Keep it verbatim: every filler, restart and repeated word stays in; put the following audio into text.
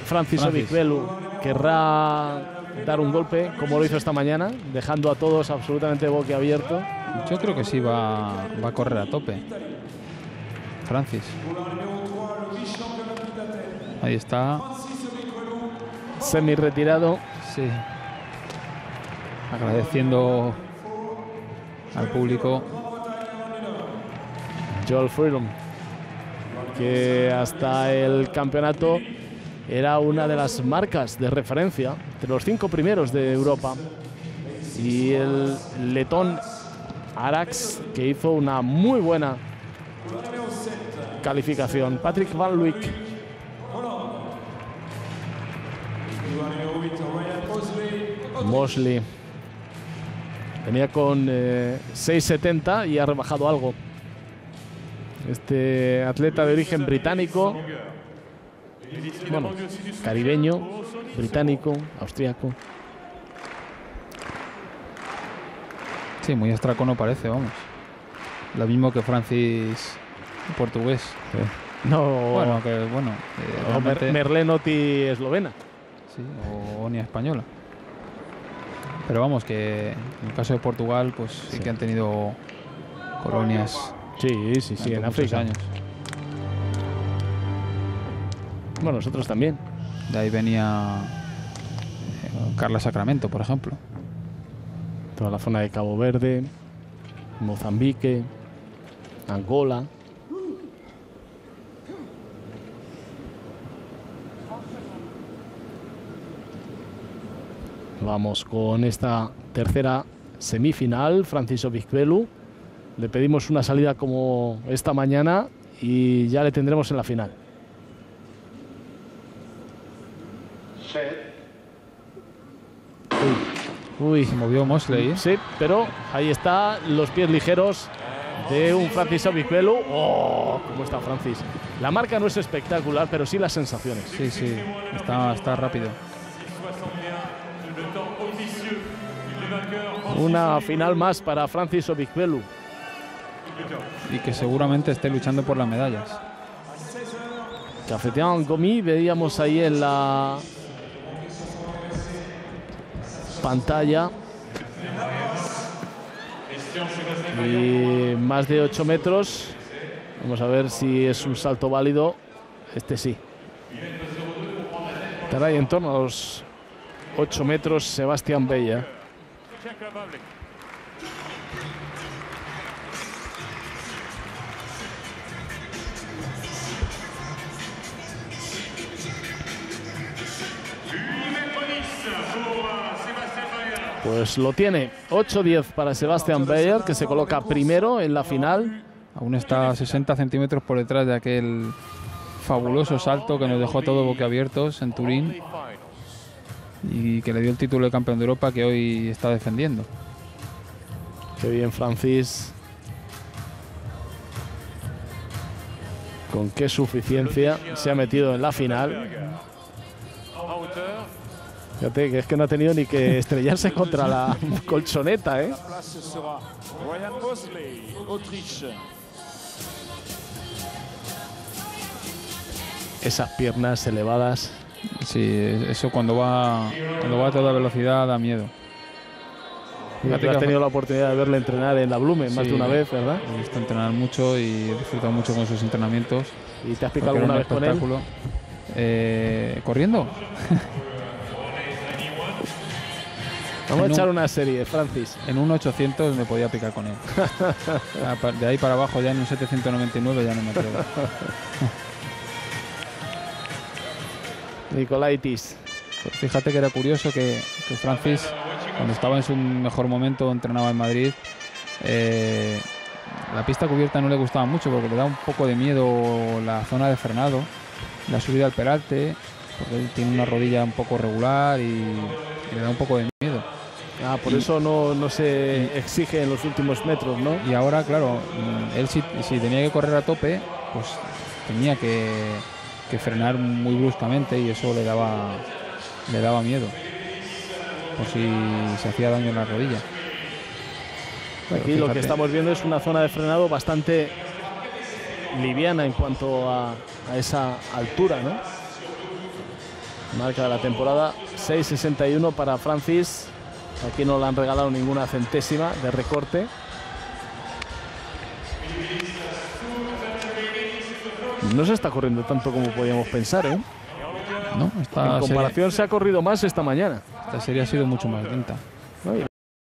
Francis Obigbelu querrá dar un golpe como lo hizo esta mañana, dejando a todos absolutamente boquiabiertos. Yo creo que sí va, va a correr a tope Francis. Ahí está. Semi retirado. Sí. Agradeciendo al público. Joel Freedom, que hasta el campeonato era una de las marcas de referencia entre los cinco primeros de Europa, y el letón Arax, que hizo una muy buena calificación. Patrick Van Luik, Mosley venía con eh, seis setenta y ha rebajado algo. Este atleta de origen británico, bueno, caribeño, británico, austriaco. Sí, muy astraco no parece, vamos. Lo mismo que Francis portugués. Sí. No, bueno, que bueno. Eh, no, Mer Merlenotti eslovena. Sí, o Onia española. Pero vamos, que en el caso de Portugal, pues sí, sí que han tenido colonias. Sí, sí, sí, en África. Años. Bueno, nosotros también. De ahí venía eh, Carla Sacramento, por ejemplo. Toda la zona de Cabo Verde, Mozambique, Angola. Vamos con esta tercera semifinal. Francis Obigbelu. Le pedimos una salida como esta mañana y ya le tendremos en la final. Uy, Uy se movió Mosley, ¿eh? Sí, pero ahí está, los pies ligeros de un Francis Obigbelu. ¡Oh! ¿Cómo está Francis? La marca no es espectacular, pero sí las sensaciones. Sí, sí, está, está rápido. Una final más para Francis Obigbelu. Y que seguramente esté luchando por las medallas. Cafetian Gomi, veíamos ahí en la pantalla. Y más de ocho metros. Vamos a ver si es un salto válido. Este sí. Estará ahí en torno a los ocho metros Sebastián Bella. Pues lo tiene, ocho diez para Sebastian Beyer, que se coloca primero en la final. Aún está a sesenta centímetros por detrás de aquel fabuloso salto que nos dejó todos boquiabiertos en Turín y que le dio el título de campeón de Europa que hoy está defendiendo. Qué bien, Francis. Con qué suficiencia se ha metido en la final. Fíjate que es que no ha tenido ni que estrellarse contra la colchoneta, ¿eh? Esas piernas elevadas. Sí, eso cuando va, cuando va a toda velocidad da miedo. Fíjate, has tenido la oportunidad de verle entrenar en la Blumen, sí, más de una vez, ¿verdad? He visto entrenar mucho y he disfrutado mucho con sus entrenamientos. ¿Y te has picado alguna vez con él? Eh, ¿Corriendo? Vamos en a echar un, una serie, Francis. En un ochocientos me podía picar con él. De ahí para abajo, ya en un setecientos noventa y nueve ya no me atrevo. Nicolaitis. Pues fíjate que era curioso que, que Francis, cuando estaba en su mejor momento, entrenaba en Madrid. Eh, la pista cubierta no le gustaba mucho porque le da un poco de miedo la zona de frenado, la subida al peralte, porque él tiene una rodilla un poco regular y, y le da un poco de miedo. Ah, por y, eso no, no se exige en los últimos metros, ¿no? Y ahora, claro, él si, si tenía que correr a tope, pues tenía que, que frenar muy bruscamente y eso le daba, le daba miedo, por si se hacía daño en la rodilla. Pero aquí fíjate, lo que estamos viendo es una zona de frenado bastante liviana en cuanto a, a esa altura, ¿no? Marca de la temporada, seis sesenta y uno para Francis. Aquí no le han regalado ninguna centésima de recorte. No se está corriendo tanto como podíamos pensar, ¿eh? No, esta en comparación serie, se ha corrido más esta mañana. esta serie ha sido mucho más lenta.